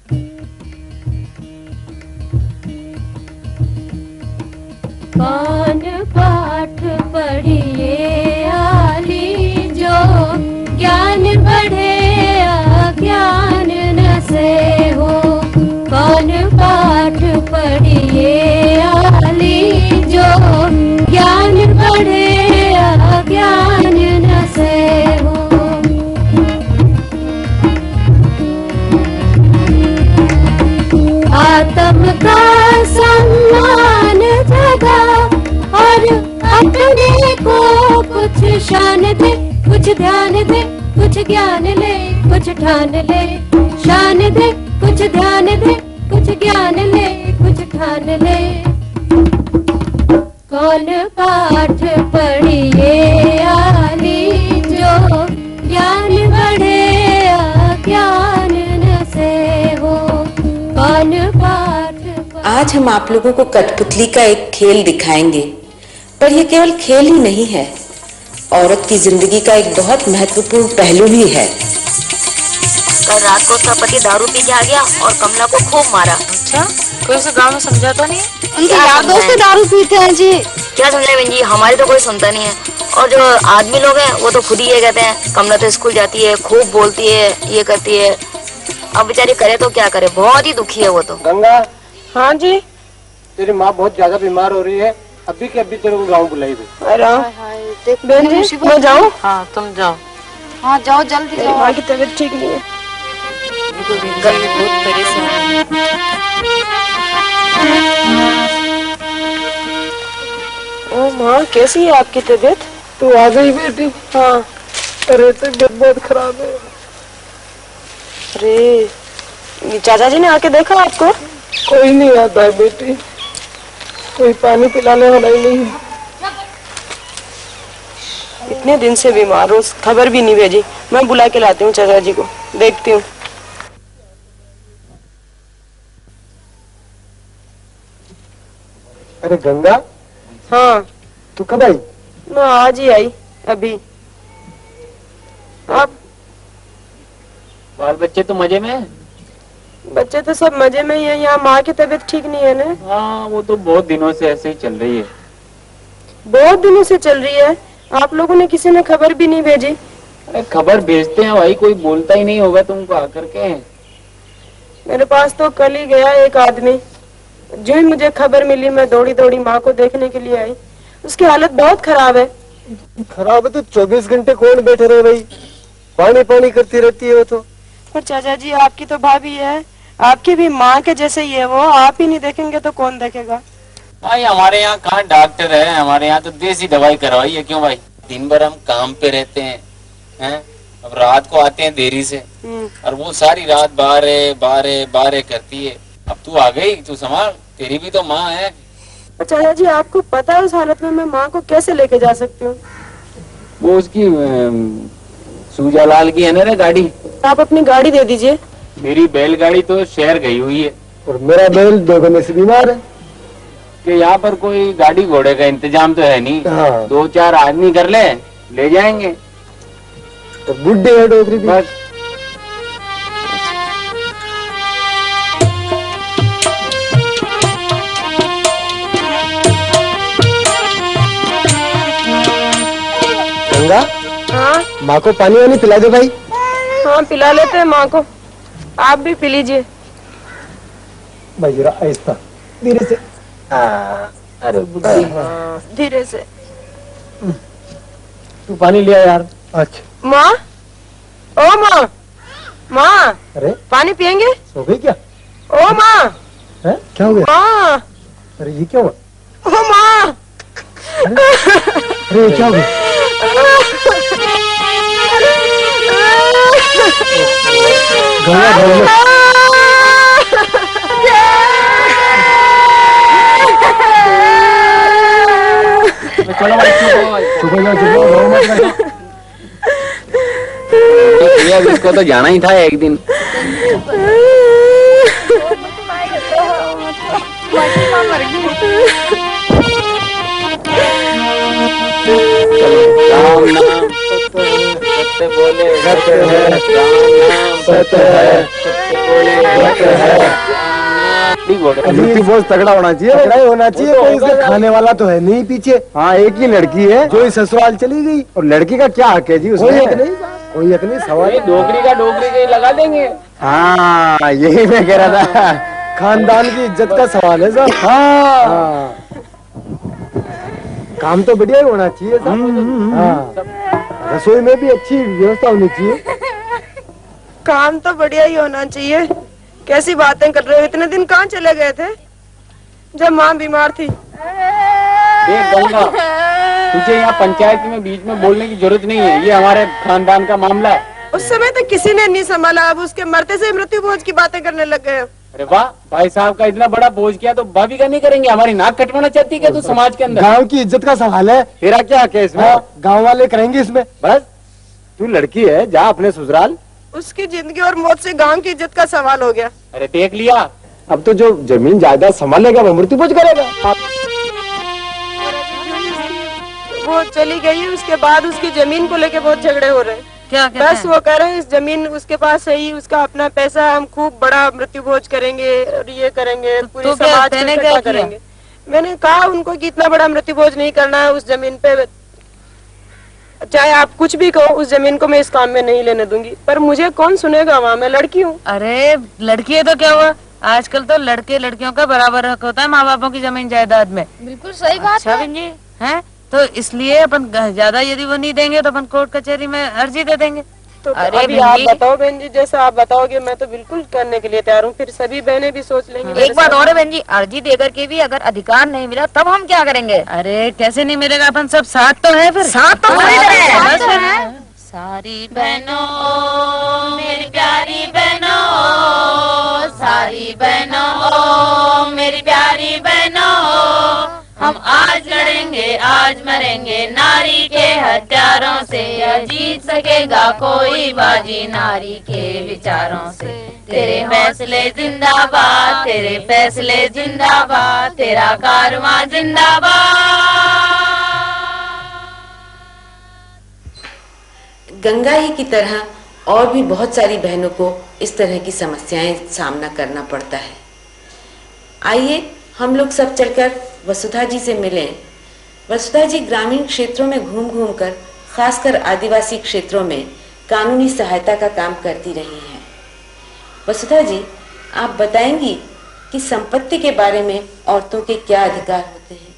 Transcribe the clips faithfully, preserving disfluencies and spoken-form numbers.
कौन पाठ पढ़िए आली जो ज्ञान बढ़े अज्ञान न से हो। कौन पाठ पढ़िए आली जो ज्ञान बढ़े अज्ञान न से हो। आत्म का सम्मान जगा और अपने को कुछ शान दे, कुछ ध्यान दे, कुछ ज्ञान ले, कुछ ठान ले। शान दे, कुछ ध्यान दे, कुछ ज्ञान ले, कुछ ठान ले। कौन पाठ पढ़िए आली जो ज्ञान बढ़े अज्ञान न से हो। कौन पाठ। आज हम आप लोगों को कठपुतली का एक खेल दिखाएंगे, पर यह केवल खेल ही नहीं है, औरत की जिंदगी का एक बहुत महत्वपूर्ण पहलू भी है। कल रात को उसका पति दारू पी के आ गया और कमला को खूब मारा। अच्छा, कोई उसे गांव में समझाता नहीं? उनके यार दोस्त दारू पीते हैं जी। क्या समझाए बहन जी, हमारी तो कोई सुनता नहीं है। और जो आदमी लोग हैं वो तो खुद ही ये कहते हैं कमला तो स्कूल जाती है, खूब बोलती है, ये करती है। अब बेचारी करे तो क्या करे, बहुत ही दुखी है वो तो। गंगा। हाँ जी। तेरी माँ बहुत ज्यादा बीमार हो रही है, अभी के अभी तेरे को गाँव बुलाई थी। बहन जी मैं जाऊँ? हाँ तुम जाओ। हाँ जाओ जल्दी जाओ। माँ की तबीयत ठीक नहीं है। बहुत परेशान। ओ माँ कैसी है आपकी तबीयत? तू आ गई बेटी? हाँ। अरे तबीयत बहुत खराब है। अरे चाचा जी ने आके देखा आपको? कोई नहीं आता है बेटी, कोई पानी पिलाने वाला ही नहीं है। इतने दिन से बीमार हो, खबर भी नहीं भेजी। मैं बुला के लाती हूँ चाचा जी को, देखती हूँ। अरे गंगा। हाँ। तू कब आई? मैं आज ही आई अभी। आप? बाल बच्चे तो मजे में? बच्चे तो सब मजे में ही है। यहाँ माँ की तबीयत ठीक नहीं है ना? हाँ वो तो बहुत दिनों से ऐसे ही चल रही है। बहुत दिनों से चल रही है? आप लोगों ने किसी ने खबर भी नहीं भेजी? अरे खबर भेजते हैं भाई, कोई बोलता ही नहीं होगा तुमको आकर के। मेरे पास तो कल ही गया एक आदमी, जो ही मुझे खबर मिली मैं दौड़ी दौड़ी माँ को देखने के लिए आई। उसकी हालत बहुत खराब है। खराब है तो चौबीस घंटे कौन बैठे रहे भाई, पानी पानी करती रहती है वो तो। पर चाचा जी आपकी तो भाभी है, आपकी भी माँ के जैसे ही है वो। आप ही नहीं देखेंगे तो कौन देखेगा? भाई हमारे यहाँ कहाँ डॉक्टर है, हमारे यहाँ तो देसी दवाई करवाई है। क्यों भाई, दिन भर हम काम पे रहते हैं, हैं? अब रात को आते हैं देरी से और वो सारी रात बारे बारे बारे करती है। अब तू आ गई, तू संभाल, तेरी भी तो माँ है। चाचा जी आपको पता है उस हालत में मैं माँ को कैसे लेके जा सकती हूँ? वो उसकी सूजालाल की है ना गाड़ी। आप अपनी गाड़ी दे दीजिए। मेरी बैलगाड़ी तो शहर गई हुई है और मेरा बैल दो महीने से बीमार है। कि यहाँ पर कोई गाड़ी घोड़े का इंतजाम तो है नहीं। हाँ। दो चार आदमी कर ले, ले जाएंगे। तो बुढ़े है डोगरी भी। बस गंगा। हाँ माँ को पानी वानी पिला दे भाई। हाँ पिला लेते हैं माँ को, आप भी पी लीजिए। भाई जरा आहिस्ता धीरे से। आ, अरे बुद्धि। धीरे से। तू पानी लिया यार। अच्छा माँ, ओ माँ, माँ अरे पानी पियेंगे? सो गई क्या? ओ माँ। है क्या हो गया? माँ। अरे ये क्या हुआ? ओ माँ। अरे ये क्या हो गया? गंगा गंगा चलो भाई चुप हो जाओ, चुप हो जाओ, मत रहो। इसको तो जाना ही था एक दिन। राम नाम सत्य बोले, राम नाम सत्य है। मृत्यु बहुत तगड़ा होना चाहिए, तगड़ा ही होना चाहिए। कोई इसका खाने वाला तो है नहीं पीछे। हाँ, एक ही लड़की है जो इस ससुराल चली गई, और लड़की का क्या हक है जी उसमें? कोई हक नहीं, सवाल डोगरी का डोगरी के लगा देंगे। हाँ, यही मैं कह रहा था, खानदान की इज्जत का सवाल है साहब। हाँ, काम तो बढ़िया ही होना चाहिए साहब। हाँ, रसोई में भी अच्छी व्यवस्था होनी चाहिए। काम तो बढ़िया ही होना चाहिए। कैसी बातें कर रहे हो? इतने दिन कहाँ चले गए थे जब माँ बीमार थी? देख गंगा, तुझे यहाँ पंचायत में बीच में बोलने की जरूरत नहीं है, ये हमारे खानदान का मामला है। उस समय तो किसी ने नहीं संभाला, अब उसके मरते से मृत्यु भोज की बातें करने लग गए। अरे वाह, भाई साहब का इतना बड़ा बोझ किया तो भाभी का नहीं करेंगे? हमारी नाक कटवाना चाहती है क्या तू समाज के अंदर? गांव की इज्जत का सवाल है, तेरा क्या हक है इसमें? गांव वाले करेंगे इसमें। बस तू लड़की है, जा अपने ससुराल। उसकी जिंदगी और मौत से गांव की इज्जत का सवाल हो गया। अरे देख लिया, अब तो जो जमीन जायदाद संभालेगा वो मृत्यु भोज करेगा। वो चली गई, उसके बाद उसकी जमीन को लेके बहुत झगड़े हो रहे हैं। क्या बस वो कह रहे हैं इस जमीन उसके पास है ही, उसका अपना पैसा, हम खूब बड़ा मृत्यु भोज करेंगे और ये करेंगे, पूरी तो समाज में इकट्ठा करेंगे। मैंने कहा उनको कि इतना बड़ा मृत्यु भोज नहीं करना है, उस जमीन पे चाहे आप कुछ भी कहो, उस जमीन को मैं इस काम में नहीं लेने दूंगी। पर मुझे कौन सुनेगा वहाँ, मैं लड़की हूँ। अरे लड़की है तो क्या हुआ, आजकल तो लड़के लड़कियों का बराबर हक होता है माँ बापों की जमीन जायदाद में। बिल्कुल सही बात अच्छा बहन जी है, तो इसलिए अपन ज्यादा यदि वो नहीं देंगे तो अपन कोर्ट कचहरी में अर्जी दे देंगे। तो अरे अभी बहन आप जी, बताओ बहन जी, जैसा आप बताओगे मैं तो बिल्कुल करने के लिए तैयार हूँ। फिर सभी बहनें भी सोच लेंगी। एक बात और है बहन जी, अर्जी देकर के भी अगर अधिकार नहीं मिला तब हम क्या करेंगे? अरे कैसे नहीं मिलेगा, अपन सब साथ तो है, फिर साथ तो है। सारी बहनों मेरी प्यारी बहनों, सारी बहनों मेरी प्यारी बहनों, हम आज लड़ेंगे आज मरेंगे नारी के हत्यारों से, जीत सकेगा कोई बाजी नारी के विचारों से। तेरे फैसले जिंदाबाद, तेरे फैसले जिंदाबाद, तेरा कारवां जिंदाबाद। गंगा ही की तरह और भी बहुत सारी बहनों को इस तरह की समस्याएं सामना करना पड़ता है। आइए हम लोग सब चलकर वसुधा जी से मिलें। वसुधा जी ग्रामीण क्षेत्रों में घूम घूम कर, खासकर आदिवासी क्षेत्रों में कानूनी सहायता का काम करती रही हैं। वसुधा जी, आप बताएंगी कि संपत्ति के बारे में औरतों के क्या अधिकार होते हैं?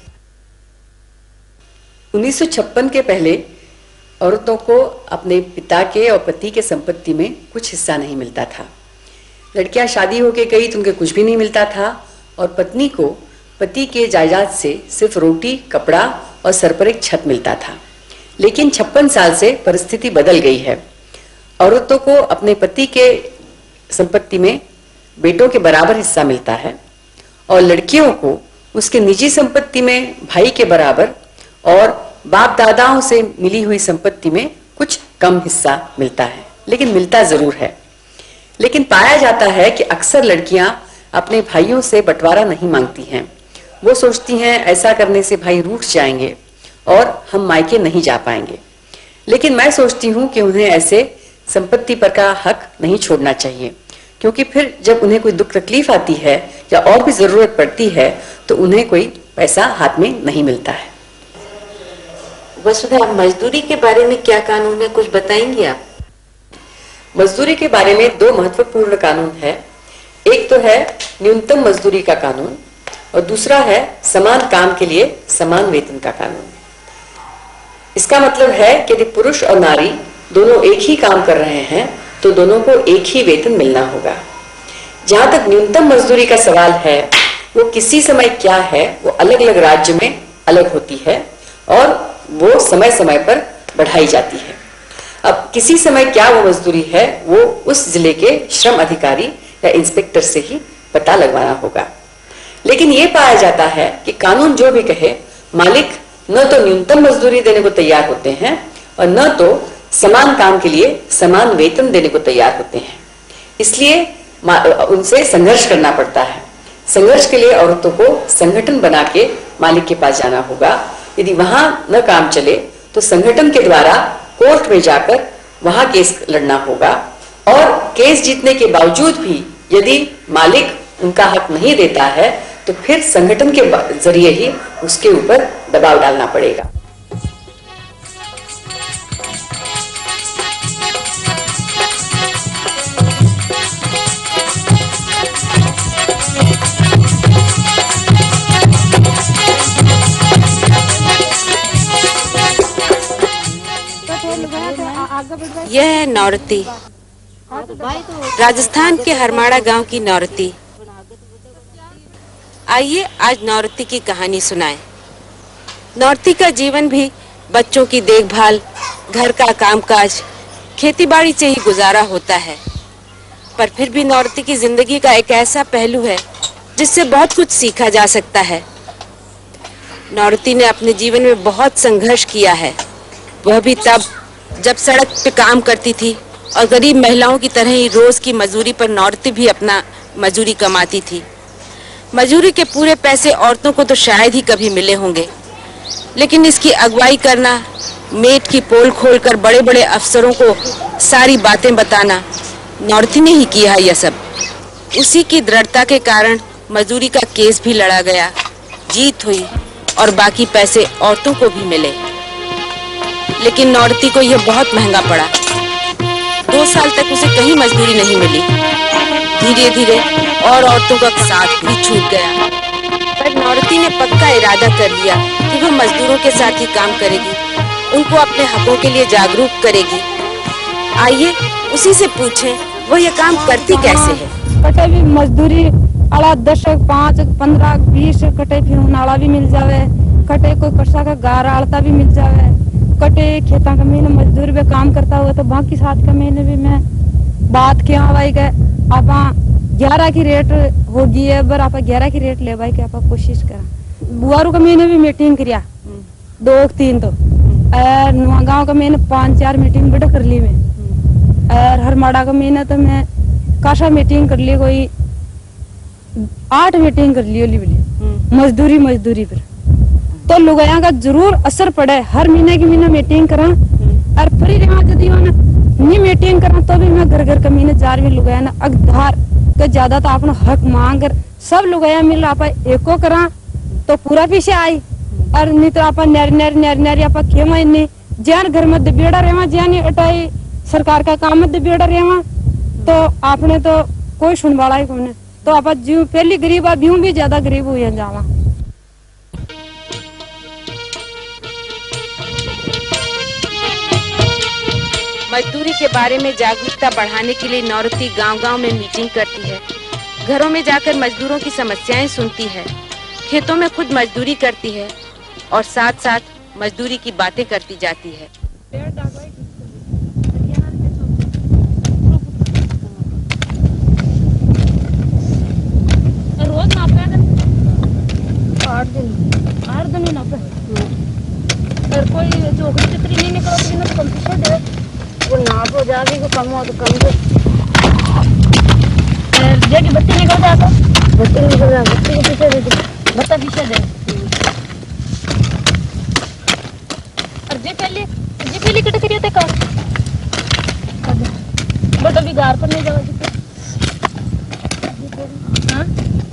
उन्नीस सौ छप्पन के पहले औरतों को अपने पिता के और पति के संपत्ति में कुछ हिस्सा नहीं मिलता था। लड़कियां शादी होके गई तो उनके कुछ भी नहीं मिलता था, और पत्नी को पति के जायदाद से सिर्फ रोटी, कपड़ा और सर पर एक छत मिलता था। लेकिन छप्पन साल से परिस्थिति बदल गई है। औरतों को अपने पति के संपत्ति में बेटों के बराबर हिस्सा मिलता है, और लड़कियों को उसके निजी संपत्ति में भाई के बराबर और बाप दादाओं से मिली हुई संपत्ति में कुछ कम हिस्सा मिलता है, लेकिन मिलता जरूर है। लेकिन पाया जाता है कि अक्सर लड़कियां अपने भाइयों से बंटवारा नहीं मांगती हैं। वो सोचती हैं ऐसा करने से भाई रूठ जाएंगे और हम मायके नहीं जा पाएंगे। लेकिन मैं सोचती हूँ कि उन्हें ऐसे संपत्ति पर का हक नहीं छोड़ना चाहिए, क्योंकि फिर जब उन्हें कोई दुख तकलीफ आती है या और भी जरूरत पड़ती है तो उन्हें कोई पैसा हाथ में नहीं मिलता है। वसुधा, मजदूरी के बारे में क्या कानून है, कुछ बताएंगी आप? मजदूरी के बारे में दो महत्वपूर्ण कानून है। एक तो है न्यूनतम मजदूरी का कानून, और दूसरा है समान काम के लिए समान वेतन का कानून। इसका मतलब है कि यदि पुरुष और नारी दोनों एक ही काम कर रहे हैं तो दोनों को एक ही वेतन मिलना होगा। जहां तक न्यूनतम मजदूरी का सवाल है, वो किसी समय क्या है वो अलग अलग राज्य में अलग होती है और वो समय समय पर बढ़ाई जाती है। अब किसी समय क्या वो मजदूरी है वो उस जिले के श्रम अधिकारी या इंस्पेक्टर से ही पता लगवाना होगा। लेकिन ये पाया जाता है कि कानून जो भी कहे, मालिक न तो न्यूनतम मजदूरी देने को तैयार होते हैं और न तो समान काम के लिए समान वेतन देने को तैयार होते हैं। इसलिए उनसे संघर्ष करना पड़ता है। संघर्ष के लिए औरतों को संगठन बना के मालिक के पास जाना होगा। यदि वहां न काम चले तो संगठन के द्वारा कोर्ट में जाकर वहां केस लड़ना होगा, और केस जीतने के बावजूद भी यदि मालिक उनका हक नहीं देता है तो फिर संगठन के जरिए ही उसके ऊपर दबाव डालना पड़ेगा। यह है नौरती, राजस्थान के हरमाड़ा गांव की नौरती। आइए आज नौरती की कहानी सुनाएं। नौरती का जीवन भी बच्चों की देखभाल, घर का कामकाज, खेतीबाड़ी से ही गुजारा होता है, पर फिर भी नौरती की जिंदगी का एक ऐसा पहलू है जिससे बहुत कुछ सीखा जा सकता है। नौरती ने अपने जीवन में बहुत संघर्ष किया है, वह भी तब जब सड़क पे काम करती थी और गरीब महिलाओं की तरह ही रोज की मजदूरी पर नौरती भी अपना मजदूरी कमाती थी। मजदूरी के पूरे पैसे औरतों को तो शायद ही कभी मिले होंगे, लेकिन इसकी अगुवाई करना, मेट की पोल खोलकर बड़े बड़े अफसरों को सारी बातें बताना, नौरती ने ही किया यह सब। उसी की दृढ़ता के कारण मजदूरी का केस भी लड़ा गया, जीत हुई और बाकी पैसे औरतों को भी मिले। लेकिन नौरती को यह बहुत महंगा पड़ा। दो साल तक उसे कहीं मजदूरी नहीं मिली। धीरे धीरे और औरतों का साथ भी छूट गया, पर नौरती ने पक्का इरादा कर लिया कि वो मजदूरों के साथ ही काम करेगी, उनको अपने हकों के लिए जागरूक करेगी। आइए उसी से पूछें वो ये काम करती कैसे है। कटे भी मजदूरी आला दस पाँच पंद्रह बीस कटे फिर उनाला भी मिल जावे, कटे कोई कसा का गार आलता भी मिल जावे, कटे खेता का महीने मजदूर भी काम करता हुआ तो बाकी सात का महीने भी मैं बात क्या भाई गए आप ग्यारह की रेट होगी है, बर आप ग्यारह की रेट ले भाई के आप कोशिश करा। बुआरू का महीने भी मीटिंग करिया दो तीन, तो और गाँव का महीने पाँच चार मीटिंग बेटा कर ली मैं, और हरमाड़ा का महीने तो मैं काशा मीटिंग कर ली, कोई आठ मीटिंग कर ली बोली मजदूरी मजदूरी पर। तो लुगाया का जरूर असर पड़े, हर महीने की महीना मीटिंग करा और फ्री रहा यदि नहीं मीटिंग करा तो भी मैं घर घर का महीने चार भी लुगाया ना अगधार के ज्यादा तो अपना हक मांग कर सब लुगाया मिल आप एको करा तो पूरा पीछे आई, और नहीं तो आप नर नर नर नर आप खेमा नहीं ज्यान घर में दबेड़ा रेवा, ज्यान अटाई सरकार का काम में दबेड़ा रेवा, तो आपने तो कोई सुन वाला ही कौन। तो आप जीव पहली गरीब आप यूं भी ज्यादा गरीब हुई जावा। मजदूरी के बारे में जागरूकता बढ़ाने के लिए नौरती गांव-गांव में मीटिंग करती है, घरों में जाकर मजदूरों की समस्याएं सुनती है, खेतों में खुद मजदूरी करती है और साथ साथ मजदूरी की बातें करती जाती है। रोज नापे आठ दिन आठ दिन ही नापे, और कोई चौकड़ी चित्री नहीं निकलती ना तो कंप्यूटर दे वो नाप हो जाएगी, को कम हो तो कम दे की बत्ती निकल जाता, बत्ती निकल जाए बत्ती को पीछे दे दे, बत्ता पीछे दे। और जे पहले जे पहले कट करिए ते का बट अभी गार पर नहीं जावा जी। हां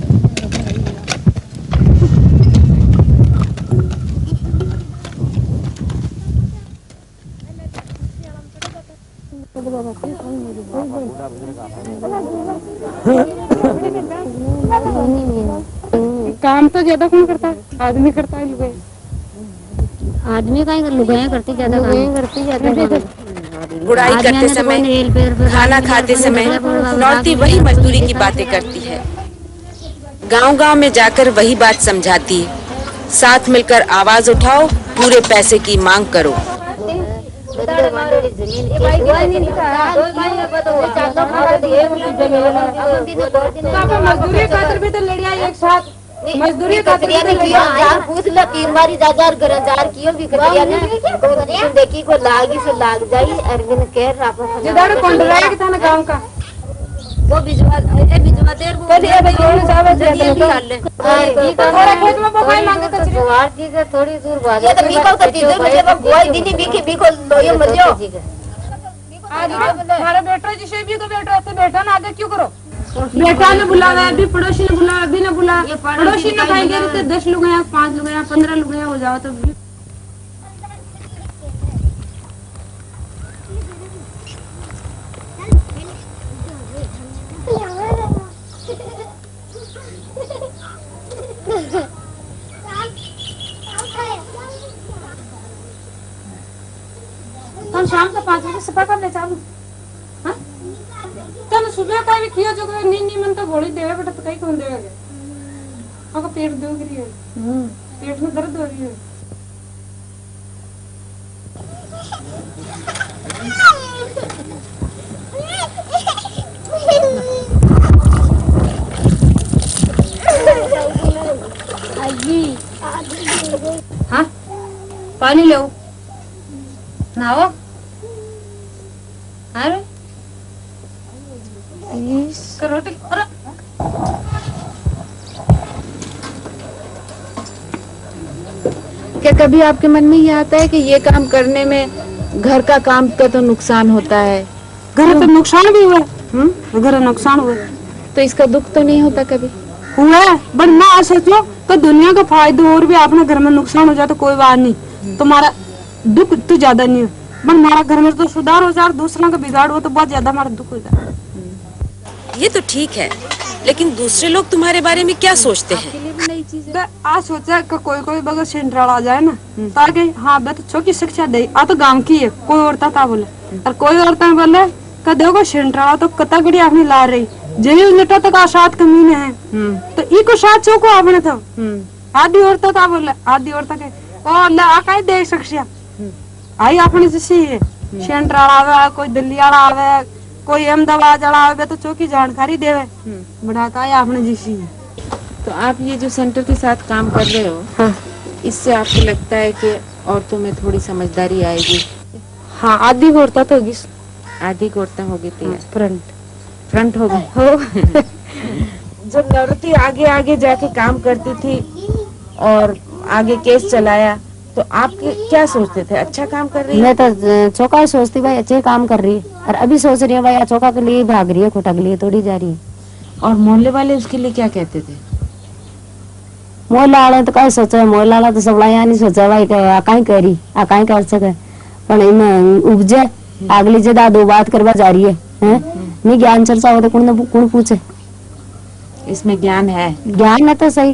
काम तो ज्यादा कौन करता है, आदमी करता है, लुगाई आदमी का ही लुगाई करती ज्यादा काम करती ज्यादा। गुड़ाई करते समय, खाना खाते समय नौरती वही मजदूरी की बातें करती है, गांव-गांव में जाकर वही बात समझाती है, साथ मिलकर आवाज उठाओ, पूरे पैसे की मांग करो। मजदूरी खातर भी तो लड़िया एक साथ मजदूरी पूछ लो तीन बारी हजार हजार कियो भी करिया ना देखी को लागी से लाग जाई अरविंद कह रहा जिधर कॉन्ट्रैक्ट के था ना काम का वो बिजवा ए बिजवा देर वो कभी अब ये चावल दे दो थोड़ा खेत में बगाई मांगे तो जवार जी का थोड़ी दूर बात ये तो बीको करती दूर मुझे वो गोई दीदी बीके बीको लोयो मर जाओ आज हमारे बेटा जी से भी को बेटा ऐसे बैठा ना आगे क्यों करो बेटा ने बुलाया, अभी पड़ोसी ने बुलाया, अभी ने बुलाया, पड़ोसी ने खाएंगे तो दस लोग हैं, पाँच लोग हैं, पंद्रह लोग हैं, हो जाओ तो हम शाम का पाँच बजे सफा करने चालू। हाँ? तब सुबह का भी किया जो नी नी मन तो गोली देवे बेटा तो कहीं कौन देवेगा? आपका पेट दुख रही है, पेट में दर्द हो रही है। हाँ पानी लो नहाओ। अरे रोटी क्या कभी आपके मन में ये आता है कि ये काम करने में घर का काम का तो नुकसान होता है? घर तो नुकसान भी हुआ, हम्म घर नुकसान हुआ तो इसका दुख तो नहीं होता कभी? हुआ है बट ना सोचो तो दुनिया का फायदा और भी अपने घर में नुकसान हो जाए तो कोई बात नहीं, तुम्हारा दुख तो ज्यादा नहीं है, बट हमारा घर में तो सुधार हो जाए, दूसरा का बिगाड़ हो तो बहुत ज्यादा हमारा दुख हो जाए। ये तो ठीक है, लेकिन दूसरे लोग तुम्हारे बारे में क्या सोचते हैं? आज सोचा कि कोई कोई बगल सेंट्रल आ जाए ना ताकि हाँ बे तो छोटी शिक्षा दे, आ तो गांव की है, कोई औरता था बोले और कोई औरता बोले का देखो सेंट्रल तो कतगड़ी आपने ला रही जही नेटा तक आसाद कमीने हैं तो ई को साथ चौको आपने तो आधी औरता था बोले आधी औरता के और ला आकाई दे शिक्षा आई आपने जैसी है सेंट्रल आवे, कोई दिल्ली वाला आवे, कोई अहमदाबाद वाला आवे तो चौकी जानकारी देवे बड़ा का आपने जैसी है। तो आप ये जो सेंटर के साथ काम कर रहे हो, हाँ, इससे आपको लगता है कि औरतों में थोड़ी समझदारी आएगी? हाँ आधी औरता तो होगी, आधी औरतें होगी तैयार, फ्रंट फ्रंट हो गई हो। जब नौरती आगे आगे जाके काम करती थी और आगे केस चलाया तो आप क्या सोचते थे? अच्छा काम कर रही है? मैं तो चौका ही सोचती भाई अच्छे काम कर रही है, और अभी सोच रही है भाई चौका के लिए भाग रही है, खोटा के लिए थोड़ी जा रही है। और मोहल्ले वाले उसके लिए क्या कहते थे? मोहल्ला वाले तो कहीं सोचा, मोहल्ला वाला तो सब यहाँ नहीं सोचा भाई कहीं करी आ कहीं कर सके, पर इनमें उपजे अगली जगह दो बात करवा जा रही है, हैं? नहीं ज्ञान चर्चा हो तो कौन कौन पूछे? इसमें ज्ञान है, ज्ञान है तो सही।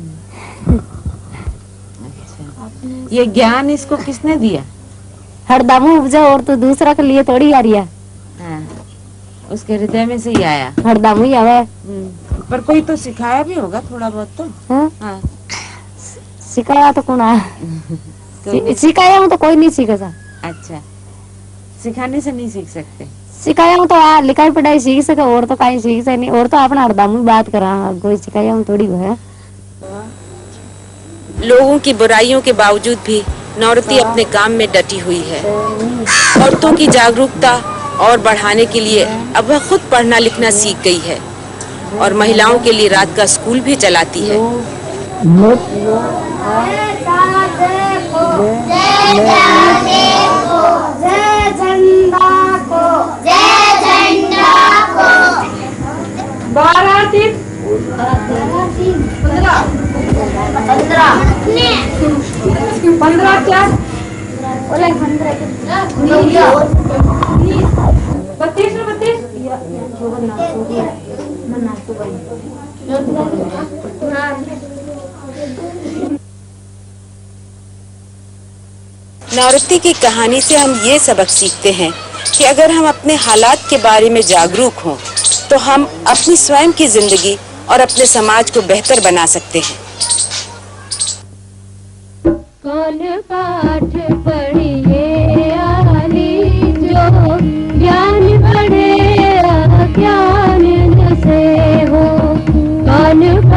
ये ज्ञान इसको किसने दिया? हरदम उपजा और तो दूसरा के लिए थोड़ी आ रही है, हाँ, उसके हृदय में से ही आया, हरदम ही आवे। पर कोई तो सिखाया भी होगा थोड़ा बहुत तो? हाँ? हाँ। सिखाया तो कौन आया? तो सिखाया हूँ तो कोई नहीं सीखेगा। अच्छा, सिखाने से नहीं सीख सकते? सिखाया हूँ तो आ, लिखाई पढ़ाई सीख सके और तो कहीं सीख सके नहीं, और तो अपना हरदम ही बात करा, कोई सिखाया हूँ थोड़ी है। लोगों की बुराइयों के बावजूद भी नौरती अपने काम में डटी हुई है। औरतों की जागरूकता और बढ़ाने के लिए अब वह खुद पढ़ना लिखना सीख गई है और महिलाओं के लिए रात का स्कूल भी चलाती है। पंद्रह क्या बत्तीस में बत्तीस नौरती की कहानी से हम ये सबक सीखते हैं कि अगर हम अपने हालात के बारे में जागरूक हों तो हम अपनी स्वयं की जिंदगी और अपने समाज को बेहतर बना सकते हैं। कौन पाठ पढ़िए आली जो ज्ञान बढ़े ज्ञान से हो, कौन